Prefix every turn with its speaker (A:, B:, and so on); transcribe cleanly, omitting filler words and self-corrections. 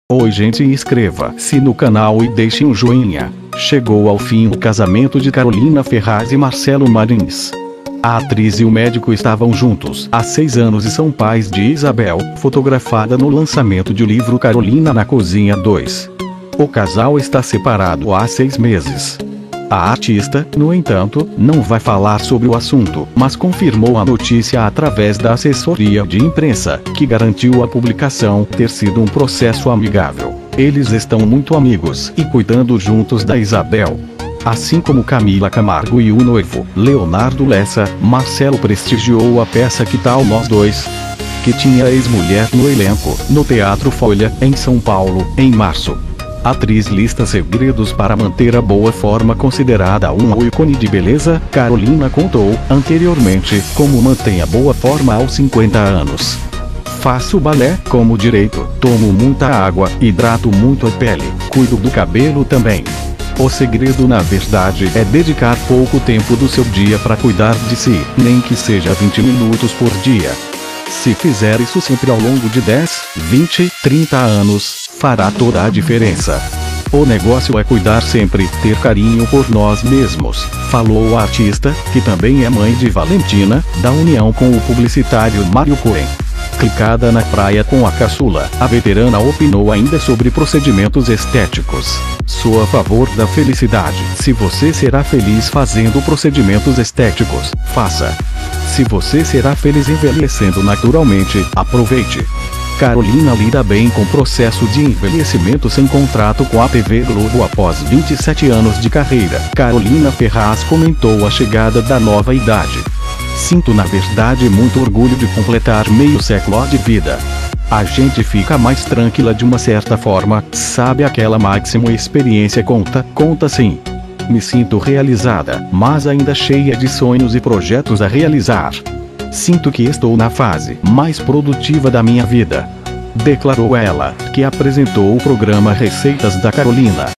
A: Oi gente, inscreva-se no canal e deixe um joinha. Chegou ao fim o casamento de Carolina Ferraz e Marcelo Marins. A atriz e o médico estavam juntos há 6 anos e são pais de Isabel, fotografada no lançamento do livro Carolina na Cozinha 2. O casal está separado há 6 meses. A artista, no entanto, não vai falar sobre o assunto, mas confirmou a notícia através da assessoria de imprensa, que garantiu a publicação ter sido um processo amigável. Eles estão muito amigos e cuidando juntos da Isabel. Assim como Camila Camargo e o noivo, Leonardo Lessa, Marcelo prestigiou a peça Que Tal Nós Dois?, que tinha a ex-mulher no elenco, no Teatro Folha, em São Paulo, em março. A atriz lista segredos para manter a boa forma. Considerada um ícone de beleza, Carolina contou, anteriormente, como mantém a boa forma aos 50 anos. Faço balé, como direito, tomo muita água, hidrato muito a pele, cuido do cabelo também. O segredo na verdade é dedicar pouco tempo do seu dia para cuidar de si, nem que seja 20 minutos por dia. Se fizer isso sempre ao longo de 10, 20, 30 anos, fará toda a diferença. O negócio é cuidar sempre, ter carinho por nós mesmos, falou a artista, que também é mãe de Valentina, da união com o publicitário Mário Cohen. Clicada na praia com a caçula, a veterana opinou ainda sobre procedimentos estéticos. Sou a favor da felicidade. Se você será feliz fazendo procedimentos estéticos, faça. Se você será feliz envelhecendo naturalmente, aproveite. Carolina lida bem com o processo de envelhecimento sem contrato com a TV Globo após 27 anos de carreira. Carolina Ferraz comentou a chegada da nova idade. Sinto na verdade muito orgulho de completar meio século de vida. A gente fica mais tranquila de uma certa forma, sabe aquela máxima experiência conta sim. Me sinto realizada, mas ainda cheia de sonhos e projetos a realizar. Sinto que estou na fase mais produtiva da minha vida, declarou ela, que apresentou o programa Receitas da Carolina.